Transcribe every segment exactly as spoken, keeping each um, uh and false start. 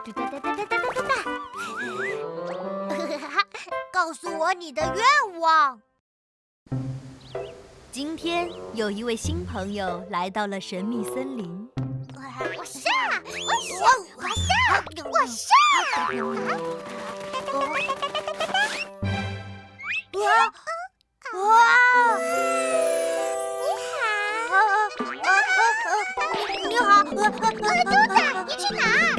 哒哒哒哒哒哒哒。告诉我你的愿望。 今天有一位新朋友来到了神秘森林。 我上，我上，我上，我上！哇哇！你好，你好， 嘟达，你去哪儿？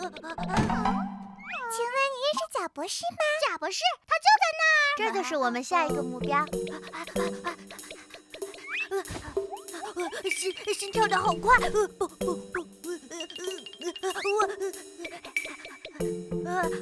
请问你认识贾博士吗？ 贾博士，他就在那儿。这就是我们下一个目标。心心跳的好快，不不不，我，呃，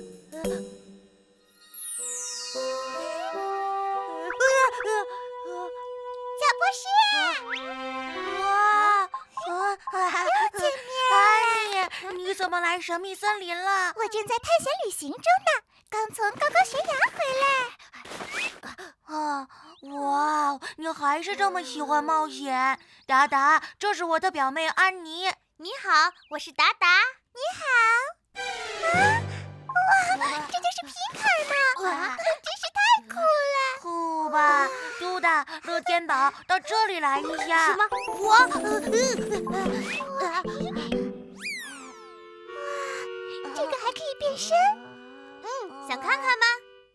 贾博士， 哇， 又见面！ 安妮，你怎么来神秘森林了？ 我正在探险旅行中呢，刚从高高悬崖回来。 啊，哇，你还是这么喜欢冒险。达达，这是我的表妹安妮。你好，我是达达。 你好。啊，哇，这就是皮卡吗？哇，真是太酷了。 酷吧，嘟达、乐天宝，到这里来一下。什么？我？ 哇，这个还可以变身。 嗯，想看看吗？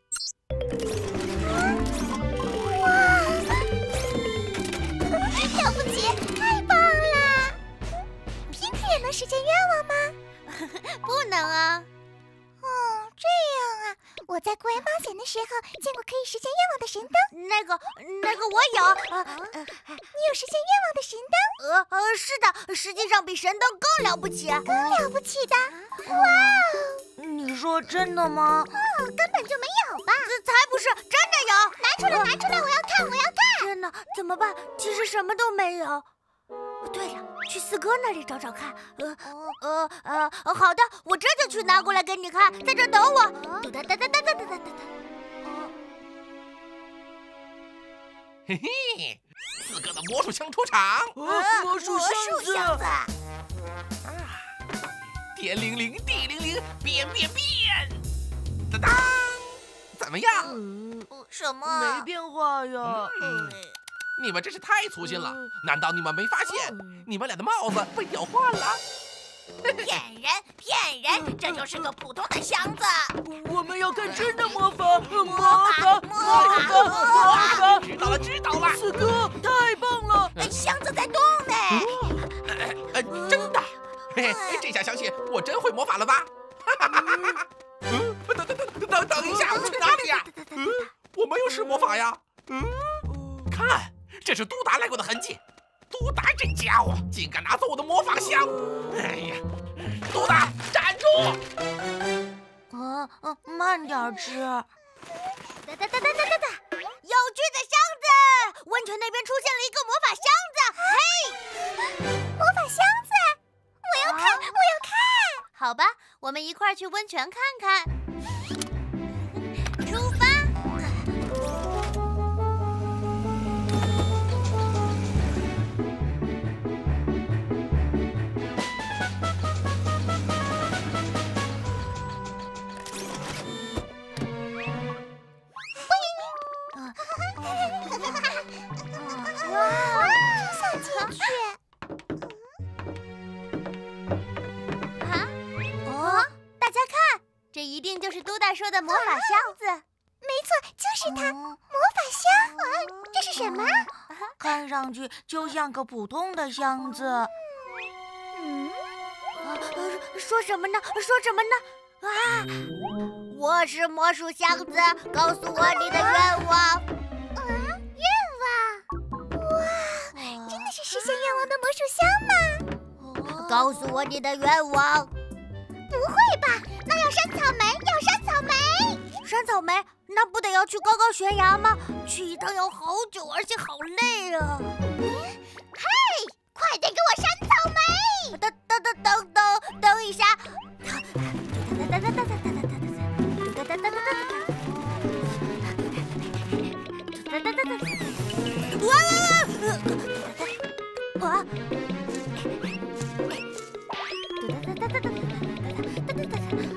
了不起，太棒了！皮卡也能实现愿望吗？ 不能啊。 哦，这样啊。我在国外冒险的时候见过可以实现愿望的神灯。 那个，那个我有。啊呃、你有实现愿望的神灯？ 呃呃，是的，实际上比神灯更了不起。 更了不起的？哇哦！ 你说真的吗？ 哦，根本就没有吧？ 才不是，真的有！ 拿出来，拿出来，我要看，我要看！ 天哪，怎么办？其实什么都没有。对了，去四哥那里找找看。呃呃呃，好的，我这就去拿过来给你看，在这等我。哒哒哒哒哒哒哒哒。 嘿嘿，四哥的魔术枪出场。 魔术箱子。 啊！天灵灵，地灵灵，变变变！当当，怎么样？ 嗯，什么？ 没变化呀。 嗯，你们真是太粗心了！难道你们没发现，你们俩的帽子被调换了？ 骗人！骗人！这就是个普通的箱子。 我们要看真的魔法！魔法！ 魔法！魔法！ 知道了，知道了！ 四哥，太棒了！ 箱子在动呢。 呃，真的。嘿嘿，这下相信我真会魔法了吧？哈哈哈哈哈！嗯，等等等等等一下，去哪里呀？嗯，我没有施魔法呀。嗯，看，这是嘟达来过的痕迹。嘟达这家伙竟敢拿走我的魔法箱！哎呀，嘟达，站住！ 啊啊，慢点吃。哒哒哒哒哒哒哒！有趣的箱子，温泉那边出现了一个魔法箱子。嘿， 魔法箱子！我要看，我要看！ 好吧，我们一块儿去温泉看看。出发！ 哇，真想进去！ 这一定就是嘟达说的魔法箱子。 没错，就是它，魔法箱。啊，这是什么？ 看上去就像个普通的箱子。 嗯， 啊，说什么呢？说什么呢？啊！我是魔术箱子，告诉我你的愿望。 啊，愿望？哇，真的是实现愿望的魔术箱吗？ 告诉我你的愿望。 不会吧？那要山草莓，要山草莓。 山草莓，那不得要去高高悬崖吗？去一趟要好久，而且好累啊！ 嘿，快点给我山草莓！ 等等等等等等一下！哒哒哒哒哒哒哒哒哒哒哒哒哒哒哒哒哒！哇！啊！哒哒哒哒哒哒哒哒哒哒！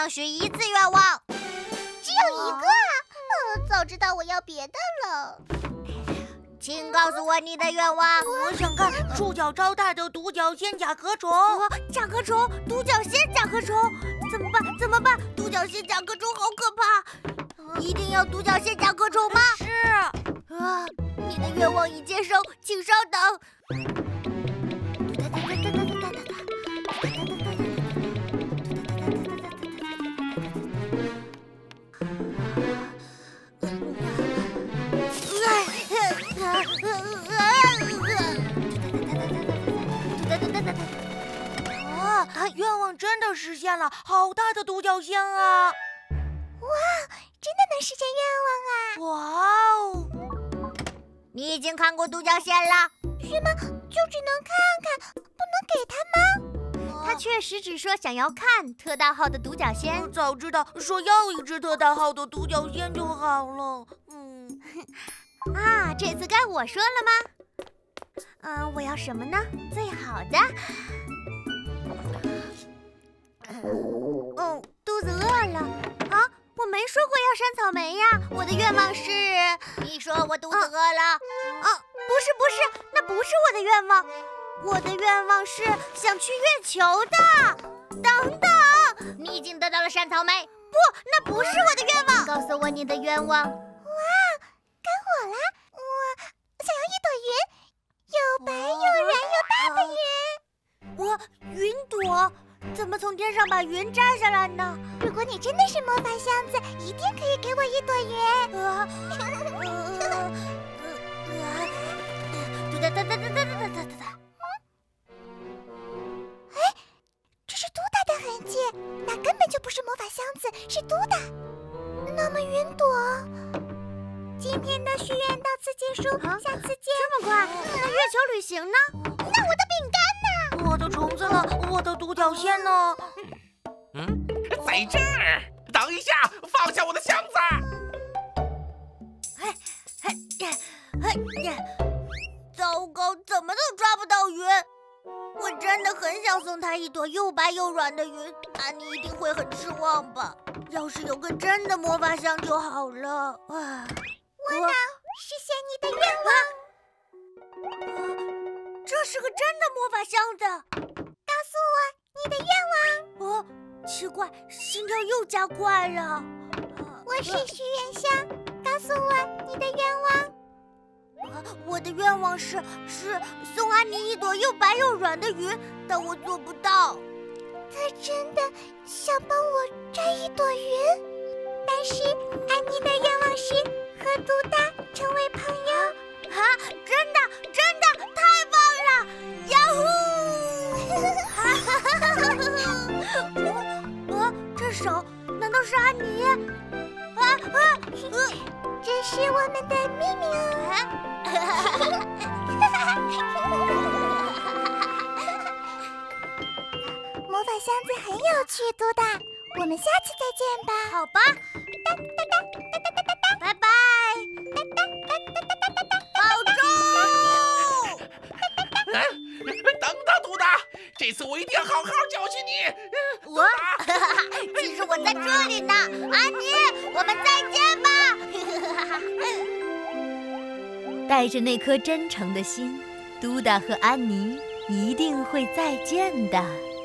能许一次愿望。 只有一个啊！呃，早知道我要别的了。 请告诉我你的愿望。 我想看触角超大的独角仙甲壳虫。 哦，甲壳虫，独角仙甲壳虫，怎么办？怎么办？独角仙甲壳虫好可怕！一定要独角仙甲壳虫吗？ 是。 啊，你的愿望已接收，请稍等。 啊，愿望真的实现了，好大的独角仙啊！ 哇，真的能实现愿望啊！ 哇哦！ 你已经看过独角仙了？ 是吗？就只能看看，不能给他吗？ 他确实只说想要看特大号的独角仙。 早知道说要一只特大号的独角仙就好了。嗯， 啊，这次该我说了吗？嗯、呃，我要什么呢？最好的。哦，肚子饿了啊！我没说过要山草莓呀。我的愿望是……你说我肚子饿了？啊，不是不是，那不是我的愿望。我的愿望是想去月球的。等等，你已经得到了山草莓。不，那不是我的愿望。告诉我你的愿望。 哇，该我啦！我想要一朵云，又白又圆又大的云。 我云朵。怎么从天上把云摘下来呢？ 如果你真的是魔法箱子，一定可以给我一朵云。 啊！哒哒哒哒哒哒哒哒哒！ 哎，这是嘟哒的痕迹，那根本就不是魔法箱子，是嘟哒。那么云朵，今天的许愿到此结束，啊、下次见。 这么快？那月球旅行呢？ 那我的饼干呢？ 我的虫子呢？我的独角仙呢？ 嗯，在这儿。等一下，放下我的箱子！ 嘿，嘿，嘿呀！糟糕，怎么都抓不到云。我真的很想送他一朵又白又软的云，安妮一定会很失望吧？要是有个真的魔法箱就好了啊！ 我能实现你的愿望。 啊，这是个真的魔法箱子。 告诉我你的愿望。 哦，奇怪，心跳又加快了。啊、 我是许愿箱，告诉我你的愿望。 啊，我的愿望是是送安妮一朵又白又软的云，但我做不到。 他真的想帮我摘一朵云，但是安妮的愿望是和嘟哒成为朋友。 啊，真的真的太棒了！呀呼！啊，这手难道是安妮？啊啊！呃， 这是我们的秘密哦。魔法箱子很有趣，嘟哒，我们下次再见吧。 好吧。 哒哒哒哒哒哒哒哒， 拜拜。 哒哒哒哒哒哒哒哒， 保重。 啊、等等，嘟哒，这次我一定要好好教训你。 我，其实我在这里呢，安妮，我们再见吧。 带着那颗真诚的心，嘟哒和安妮一定会再见的。